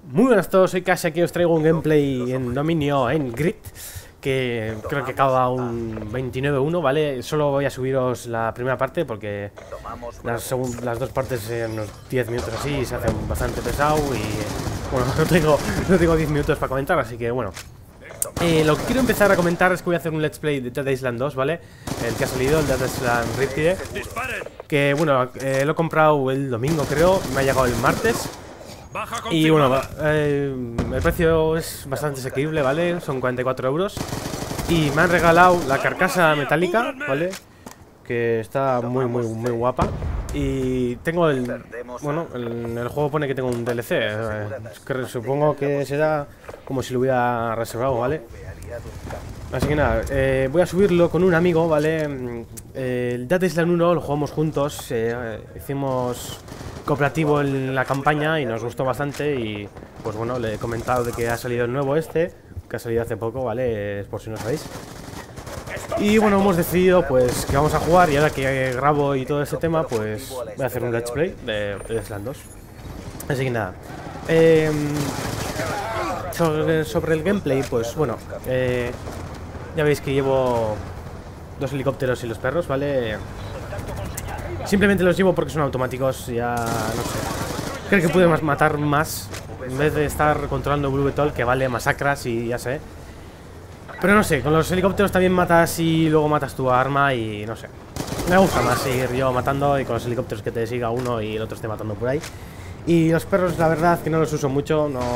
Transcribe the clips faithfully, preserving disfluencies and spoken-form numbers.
Muy buenas a todos, soy Cash, aquí os traigo un gameplay en dominio en Grid, que creo que acaba un veintinueve uno, ¿vale? Solo voy a subiros la primera parte porque las, las dos partes en unos diez minutos así se hacen bastante pesado y bueno, no tengo, no tengo diez minutos para comentar, así que bueno. Eh, lo que quiero empezar a comentar es que voy a hacer un let's play de Dead Island dos, ¿vale? El que ha salido, el Dead Island Riptide, que bueno, eh, lo he comprado el domingo creo, me ha llegado el martes. Y bueno, eh, el precio es bastante asequible, ¿vale? Son cuarenta y cuatro euros. Y me han regalado la carcasa metálica, ¿vale? Que está muy, muy, muy guapa. Y tengo el... Bueno, en el juego pone que tengo un D L C, eh, que supongo que será como si lo hubiera reservado, ¿vale? Así que nada, eh, voy a subirlo con un amigo, ¿vale? Eh, el Dead Island uno lo jugamos juntos, eh, hicimos cooperativo en la campaña y nos gustó bastante. Y pues bueno, le he comentado de que ha salido el nuevo este, que ha salido hace poco, ¿vale? Es por si no sabéis. Y bueno, hemos decidido pues que vamos a jugar, y ahora que grabo y todo ese tema, pues voy a hacer un let's play de Dead Island dos. Así que nada, eh, sobre, sobre el gameplay, pues bueno, eh, ya veis que llevo dos helicópteros y los perros, ¿vale? Simplemente los llevo porque son automáticos, ya no sé. Creo que pude matar más en vez de estar controlando Blue Beetle, que vale, masacras y ya sé. Pero no sé, con los helicópteros también matas y luego matas tu arma y no sé. Me gusta más seguir yo matando y con los helicópteros que te siga uno y el otro esté matando por ahí. Y los perros, la verdad, que no los uso mucho, no...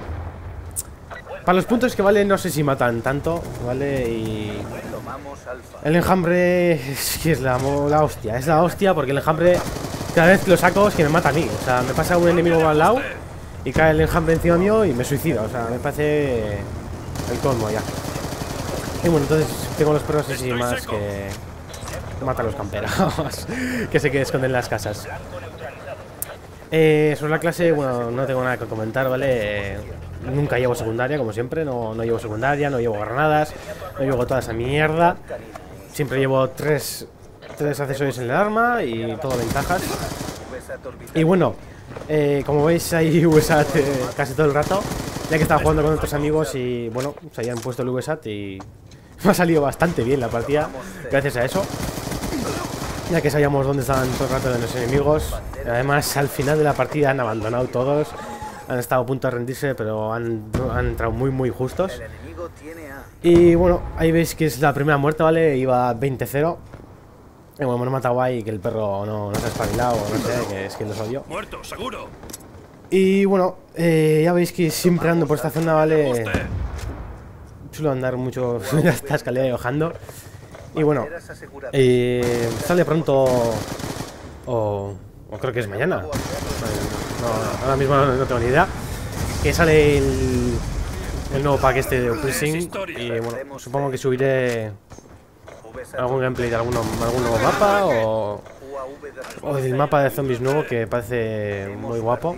Para los puntos que valen, no sé si matan tanto, ¿vale? Y... el enjambre es que es la, la hostia, es la hostia porque el enjambre, cada vez que lo saco es que me mata a mí. O sea, me pasa un enemigo al lado y cae el enjambre encima mío y me suicida. O sea, me parece el colmo ya. Y bueno, entonces tengo los perros así más que matan a los camperos que se que esconden en las casas. Eh, sobre la clase, bueno, no tengo nada que comentar, ¿vale? Eh, nunca llevo secundaria, como siempre, no, no llevo secundaria, no llevo granadas, no llevo toda esa mierda. Siempre llevo tres, tres accesorios en el arma y todo ventajas. Y bueno, eh, como veis hay U S A T eh, casi todo el rato, ya que estaba jugando con otros amigos y bueno, se habían puesto el U S A T y me ha salido bastante bien la partida gracias a eso, ya que sabíamos dónde estaban todo el rato de los enemigos. Además, al final de la partida han abandonado todos, han estado a punto de rendirse, pero han, han entrado muy muy justos. Y bueno, ahí veis que es la primera muerte, ¿vale? Iba veinte cero. Y bueno, me he matado ahí, que el perro no, no se ha espabilado, no sé, que es que los odio. Muerto, seguro. Y bueno, eh, ya veis que siempre ando por esta zona, ¿vale? Suelo andar mucho en esta escalera y bajando. Y bueno, eh, sale pronto, o, o creo que es mañana. No, ahora mismo no, no tengo ni idea. Que sale el, el nuevo pack este de Oppressing. Y bueno, supongo que subiré algún gameplay de alguno, algún nuevo mapa o, o del mapa de zombies nuevo, que parece muy guapo.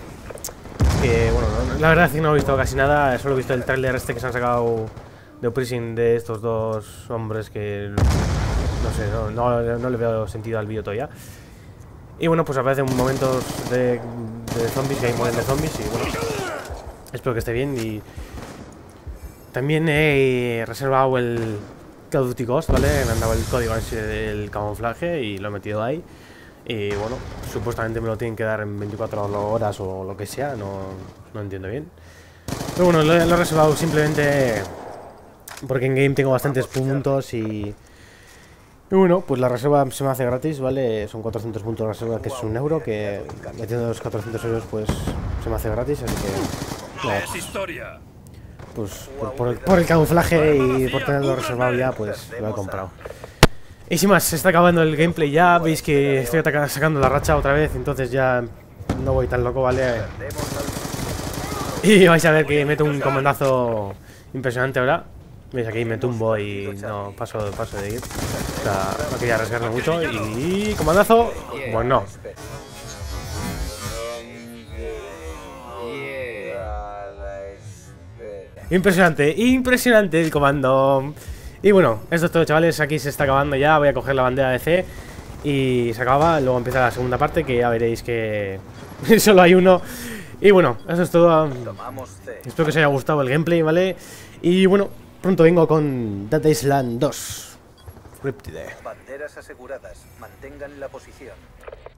Que bueno, la verdad es que no he visto casi nada, solo he visto el tráiler este que se han sacado de Oppressing de estos dos hombres que no sé, no, no, no le veo sentido al vídeo todavía. Y bueno, pues aparecen momentos de, de zombies, que hay momentos de zombies y bueno, espero que esté bien. Y también he reservado el Call of Duty Ghost, ¿vale? Me han dado el código del camuflaje y lo he metido ahí. Y bueno, supuestamente me lo tienen que dar en veinticuatro horas o lo que sea, no, no entiendo bien. Pero bueno, lo, lo he reservado simplemente porque en game tengo bastantes puntos y... Y bueno, pues la reserva se me hace gratis, ¿vale? Son cuatrocientos puntos de reserva, que es un euro, que metiendo los cuatrocientos euros pues se me hace gratis, así que... No, pues por, por, el, por el camuflaje y por tenerlo reservado ya, pues lo he comprado. Y sin más, se está acabando el gameplay ya, veis que estoy sacando la racha otra vez, entonces ya no voy tan loco, ¿vale? Y vais a ver que meto un comandazo impresionante ahora. Veis, aquí me tumbo y no paso, paso de ir. O sea, no quería arriesgarme mucho y... comandazo, pues no. Impresionante, impresionante el comando. Y bueno, esto es todo, chavales, aquí se está acabando ya. Voy a coger la bandera de C y se acaba. Luego empieza la segunda parte, que ya veréis que solo hay uno Y bueno, eso es todo. Tomamos C. Espero que os haya gustado el gameplay, ¿vale? Y bueno, pronto vengo con Dead Island dos. Cryptide. Banderas aseguradas. Mantengan la posición.